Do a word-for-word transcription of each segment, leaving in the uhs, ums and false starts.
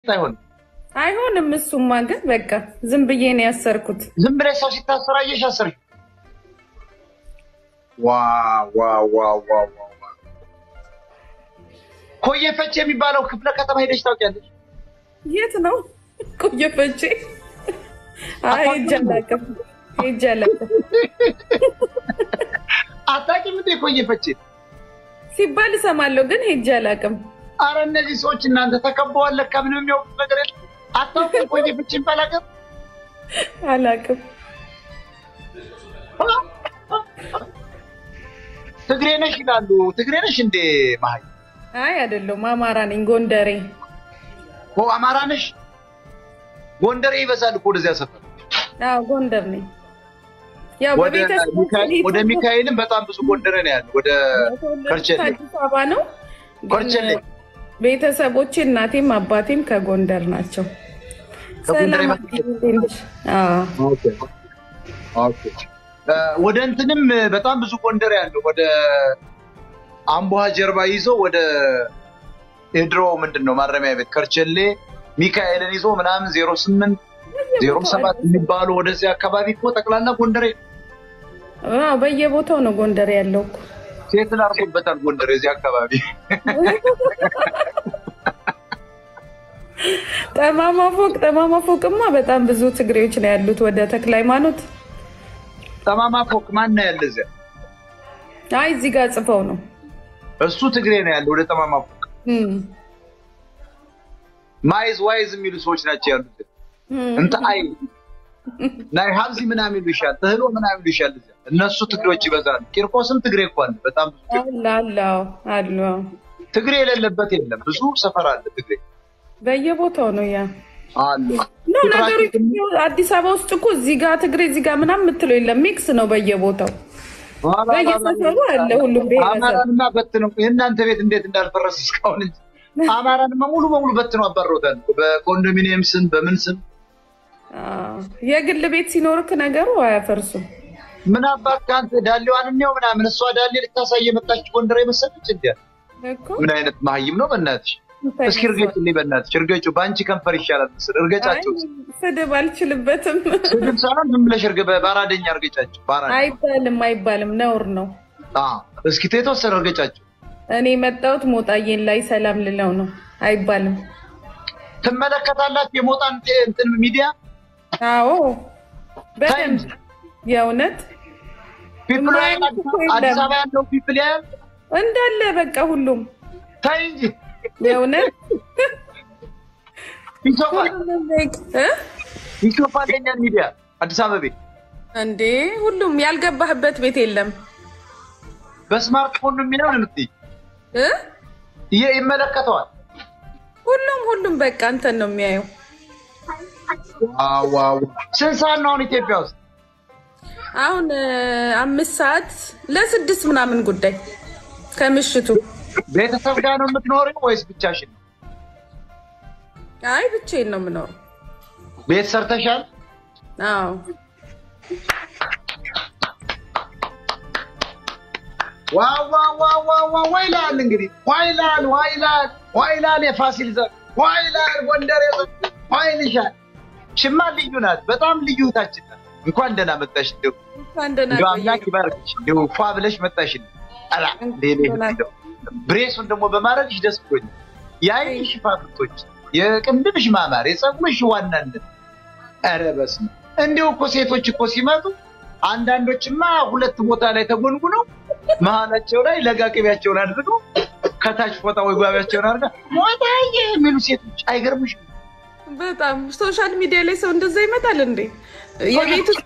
አይሆን አይሆንም እሱማ ግን በቃ ዝም ብዬ ነው ያሰርኩት ዝም ብለሽ ሰው ሲታሰራ እየሻሰርሽ ዋው ዋው ዋው ዋው ኮየፈቼ የሚባለው ክፍለ ከተማ ሄደሽ ታውቂያለሽ የት ነው ኮየፈቼ አይ ጀላከም ይጀላከም አታውቂም እንዴ ኮየፈቼ ሲባል ሰማለሁ ግን ሄጃላከም አረ እነዚህ ሰዎች እናንተ ተከበዋል ለካ ምንም የሚያውቁት ነገር የለም አታውቁም ኮየፈቼ ባላቀም አላቀም ትግሬ ነሽ ይላሉ ትግሬ ነሽ እንዴ ማይ አይ አይደለም አማራ ነኝ ጎንደሬ ኦ አማራ ነሽ ጎንደሬ ይበዛል እኮ ወደዚያ ሰፈር አዎ ጎንደር ነኝ ያው በቤተሰብ ወደ ሚካኤልም በጣም ብዙ ጎንደሬ ነው ያለው ወደ ከርቸሌ አዲስ አበባ ነው ከርቸሌ ቤተሰቦቼ እናቴም አባቴም ከጎንደር ናቸው ከጎንደር አዎ ኦኬ ኦኬ ወደ እንትንም በጣም ብዙ ጎንደር ያለው ወደ አምቦሃ ጀርባ ይዞ ወደ ኤድሮ ምንድነው ማረሚያ ቤት ከርቸሌ ሚካኤልን ይዞ ምናምን ዜሮ ስምንት ዜሮ ሰባት የሚባሉ ወደዚህ አካባቢ እኮ ተክላላ ጎንደር አዎ በየቦታው ነው ጎንደር ያለው እኮ ሴት ላርሶበታል ጎንደር እዚህ አካባቢ ጠማማ ፎቅ ጠማማ ፎቅማ በጣም ብዙ ትግሬዎች ነው ያሉት ወደ ተክለ ሃይማኖት ጠማማ ፎቅ ማን ነው ያለ እዚያ አይ እዚህ ጋር ጽፈው ነው እሱ ትግሬ ነው ያለው ወደ ጠማማ ፎቅ ማይዝ ዋይዝ የሚሉ ሰዎች ናቸው ያሉት እንት አይ ናይ ሀብዚ ምናምን ይሉሻል ተህሎ ምናምን ይሉሻል እነሱ ትግሬዎች ይበዛሉ ቂርቆስም ትግሬ እንኳን በጣም ብዙ አላ አላ ትግሬ የሌለበት የለም ብዙ ሰፈር አለ ትግሬ በየቦታው ነው ያ አለ ነው ነገሩ አዲስ አበባ ውስጥ እኮ እዚህ ጋር ትግሬ እዚህ ጋር ምናምን የምትለው የለም ሚክስ ነው በየቦታው በየሰፈሩ አለ ሁሉም ቤት አማራንማ በትነው የእናንተ ቤት እንዴት እንዳልፈረስ እስካሁን እንጂ አማራንማ ሙሉ በሙሉ በትነው አባሮታል በኮንዶሚኒየም ስም በምን ስም የግል ቤት ሲኖርክ ነገሩ አያፈርሱም ምን አባክ አንተ ዳሊዋን ነው ምናምን እሷ ዳሊ ልታሳየ መጣች ጎንደር የመሰለች እንዴ እኮ ምን አይነት ማህይም ነው በእናትሽ እስኪ እርገጭልኝ በእናትሽ እርገጩ ባንቺ ከንፈር ይሻላል መስል እርገጫቸው ስድብ አልችልበትም ስድብ ሳይሆን ዝም ብለሽ እርገ በአራደኛ እርገጫቸው ባራደኛ አይባልም አይባልም ነውር ነው አዎ እስኪ ተተወሰነ እርገጫቸው እኔ መጣሁት ሞጣዬን ላይ ሰላም ልለው ነው አይባልም ትመለከታላችሁ የሞጣን እንትን ሚዲያ አዎ በደንብ የእውነት ፒፕል አዲስ አበባ ያለው ፒፕል ያል እንዳለ በቃ ሁሉም ታይ እንጂ የእውነት ይሶፋል እ ይሶፋል የኛ ሚዲያ አዲስ አበባ እንዴ ሁሉም ያልገባህበት ቤት የለም በስማርትፎን ነው የሚለው እንዴ እ ይመለከተዋል ሁሉም ሁሉም በቃ አንተን ነው የሚያየው ዋው ዋው ስንት ሰዓት ነው ኢትዮጵያ ውስጥ አሁን አምስት ሰዓት ለስድስት ምናምን ጉዳይ ከምሽቱ ቤተሰብ ጋር ነው የምትኖሪው ወይስ ብቻሽን ነው አይ ብቻዬን ነው የምኖረው ቤት ሰርተሻል አዎ ዋው ዋው ዋው ዋው ወይላል እንግዲህ ወይላል ወይላል ወይላል የፋሲል ዘር ወይላል ጎንደር ወይልሻል ሽማ ልዩ ናት በጣም ልዩ ታችን እንኳን ደህና መጣሽ እንደው እንኳን ደህና አምላክ ይባርክሽ እንደው ፏ ብለሽ መጣሽ አላ ሌሌ ብሬሱን ደግሞ በማረግሽ ደስ ብሎኝ ያይሽ ፋፍቶች የቅንድብሽ ማማር የጸጉርሽ ዋናነት ኧረ በስመ እንደው እኮ ሴቶች እኮ ሲመጡ አንዳንዶችማ ሁለት ቦታ ላይ ተጎንጉነው መሃላቸው ላይ ለጋቅቢያቸውን አድርገው ከታች ፎጣ ወይ ጓቢያቸውን አድርገው ሞታዬ የሚሉ ሴቶች አይገርምሽም በጣም ሶሻል ሚዲያ ላይ ሰው እንደዛ ይመጣል እንዴ የቤት ውስጥ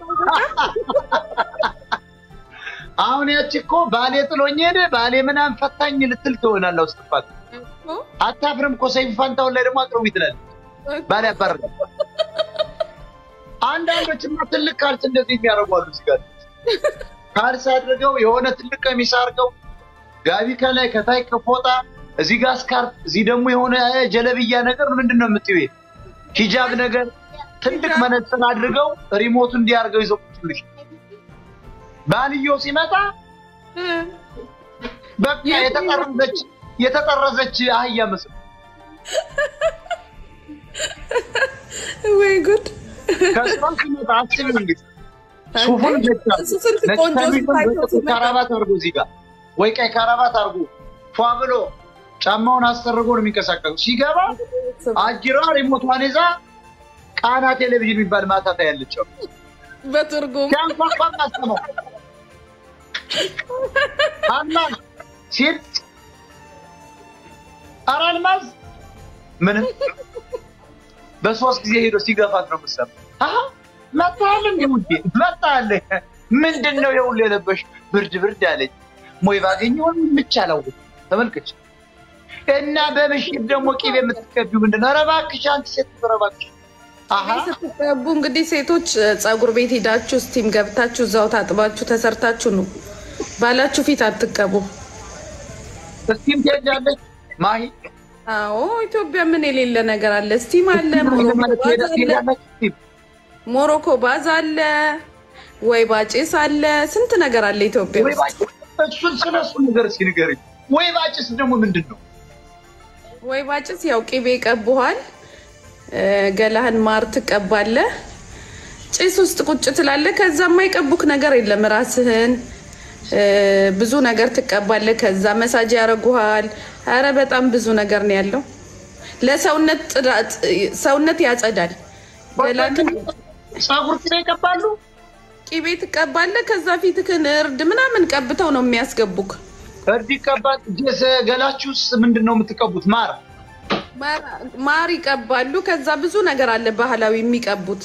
አሁን ያቺ እኮ ባሌ ጥሎኝ ሄደ ባሌ ምናምን ፈታኝ ልትል ትሆናለህ ውስጥፋት አታፍርም እኮ ሰይፉ ፋንታውን ላይ ደግሞ አቅርቡ ይላል ባሌ አባረረ አንዳንዶችማ ትልቅ ካልስ እንደዚህ የሚያደርጓሉ ሲጋር ካልስ አድርገው የሆነ ትልቅ ቀሚስ አድርገው ጋቢ ከላይ ከታይ ከፎጣ እዚህ ጋር ስካርፍ እዚህ ደግሞ የሆነ ጀለብያ ነገር ምንድነው የምትይው ሂጃብ ነገር ትልቅ መነጽር አድርገው ሪሞቱ እንዲያርገው ይዘቁልሽ ባልዮ ሲመጣ በቃ የተጠረዘች የተጠረዘች አህያ መስል ጉድ ከስራን ሲመጣ አስብ እንግዲህ ሱፉን ካራባት አርጎ እዚህ ጋር ወይ ቀይ ካራባት አርጎ ፏ ብሎ ጫማውን አስተርጎ ነው የሚንቀሳቀሰው ሲገባ አጅራ ሪሞቷን ይዛ ቃና ቴሌቪዥን የሚባል ማታታ ያለችው በትርጉም ያንኳኳ ማስተማው አልማዝ ሲል አራልማዝ ምን በሶስት ጊዜ ሄዶ ሲገፋት ነው መሰለ አሃ መጣለ እንዴ መጣለ ምንድነው የሁሉ የለበሽ ብርድ ብርድ አለኝ ሞይ ባገኘው ምቻለው ተመልከች እና በመሽብ ደግሞ ቂቤ የምትቀቢው ምንድነው ረባክሽ አንቺ ሴት ረባክሽ አሃ ስትቀቡ እንግዲህ ሴቶች ጸጉር ቤት ሄዳችሁ ስቲም ገብታችሁ እዛው ታጥባችሁ ተሰርታችሁ ነው ባላችሁ ፊት አትቀቡ ስቲም ትሄጃለሽ ማሂ አዎ ኢትዮጵያ ምን የሌለ ነገር አለ ስቲም አለ ሞሮኮ ባዝ አለ ወይ ባጭስ አለ ስንት ነገር አለ ኢትዮጵያ ወይ ባጭስ እሱን ስለሱ ነገር ሲነገርኝ ወይ ባጭስ ደግሞ ምንድነው ወይ ባጭስ ያው ቂቤ ቀቡሃል ገላህን ማር ተቀባለ ጭስ ውስጥ ቁጭ ትላለ ከዛ ማይቀቡክ ነገር የለም ራስህን ብዙ ነገር ተቀባለ ከዛ መሳጅ ያረጉሃል አረ በጣም ብዙ ነገር ነው ያለው ለሰውነት ሰውነት ያጸዳል ገላህን ጸጉር ተቀባሉ ቂቤ ተቀባለ ከዛ ፊትክን እርድ ምናምን ቀብተው ነው የሚያስገቡክ እርድ ይቀባል ጀሰ ገላችሁስ ምንድነው የምትቀቡት ማር ማር ይቀባሉ ከዛ ብዙ ነገር አለ ባህላዊ የሚቀቡት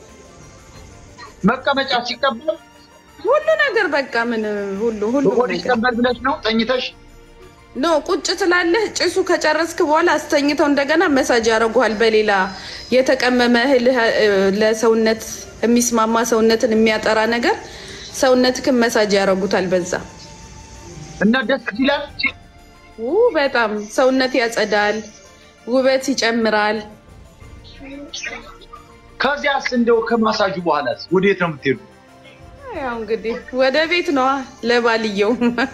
መቀመጫ ሲቀበል ሁሉ ነገር በቃ ምን ሁሉ ሁሉ ወዲ ይቀበል ብለሽ ነው ተኝተሽ ኖ ቁጭ ትላለህ ጭሱ ከጨረስክ በኋላ አስተኝተው እንደገና መሳጅ ያረጉሃል በሌላ የተቀመመ እህል ለሰውነት የሚስማማ ሰውነትን የሚያጠራ ነገር ሰውነትክን መሳጅ ያረጉታል በዛ እና ደስ ይላል ኡ በጣም ሰውነት ያጸዳል ውበት ይጨምራል ከዚያስ እንደው ከማሳጁ በኋላስ ወዴት ነው የምትሄዱ ያው እንግዲህ ወደ ቤት ነው ለባልየው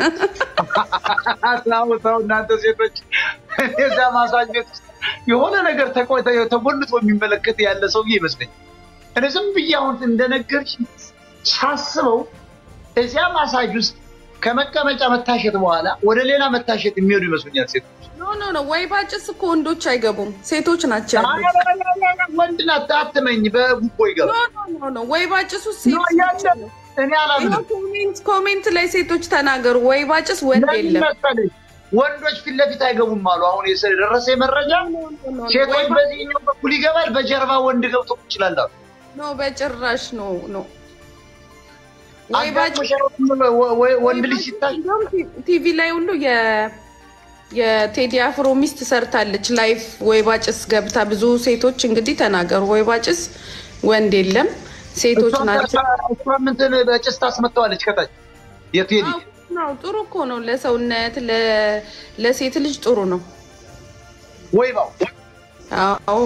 አላው ታው እናንተ ሴቶች እዛ ማሳጅ ቤት የሆነ ነገር ተቆይተው ተጎልቶ የሚመለከት ያለ ሰው ይመስለኝ እኔ ዝም ብያው እንደነገርሽ ሳስበው እዚያ ማሳጅ ውስጥ ከመቀመጫ መታሸት በኋላ ወደ ሌላ መታሸት የሚሄዱ ይመስሉኛል ሴቶች ኖ ኖ ኖ ወይ ባጭስ እኮ ወንዶች አይገቡም ሴቶች ናቸው ወንድ ናት አትመኝ በጉቦ ይገባ ኖ ኖ ኖ ወይ ባጭስ ሴቶች እኔ አላምንም ኮሜንት ኮሜንት ላይ ሴቶች ተናገሩ ወይ ባጭስ ወንድ የለም ወንዶች ፊት ለፊት አይገቡም አሉ አሁን የደረሰ መረጃ ሴቶች በዚህኛው በኩል ይገባል በጀርባ ወንድ ገብቶ ይችላል ኖ በጭራሽ ኖ ኖ ወይ ባጭስ ወንድ ልጅ ሲታይ ቲቪ ላይ ሁሉ የ የቴዲ አፍሮ ሚስት ሰርታለች ላይፍ ወይ ባጭስ ገብታ ብዙ ሴቶች እንግዲህ ተናገሩ ወይ ባጭስ ወንድ የለም ሴቶች ናቸው አስራምንት በጭስ ታስመጣዋለች ከታች የቴዲ ነው ጥሩ እኮ ነው ለሰውነት ለሴት ልጅ ጥሩ ነው ወይ ባው አዎ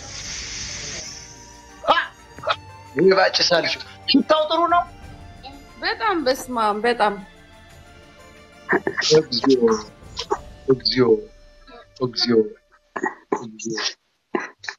ወይ ባጭስ አልሽ ሽታው ጥሩ ነው በጣም በስማም በጣም እግዚኦ እግዚኦ እግዚኦ እግዚኦ